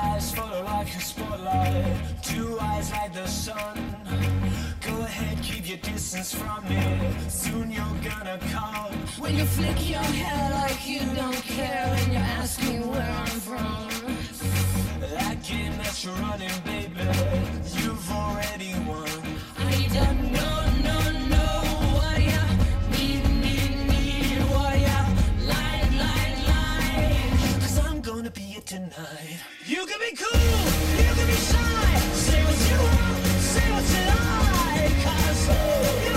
eyes follow like a spotlight, two eyes like the sun. Go ahead, keep your distance from me, soon you're gonna come. When you flick your hair like you don't care, and you ask me where I'm from. That game that you're running, baby, you've already won. I don't know what ya need, what ya like. Cause I'm gonna be it tonight. You can be cool, you can be shy, say what you want, say what you like. Cause you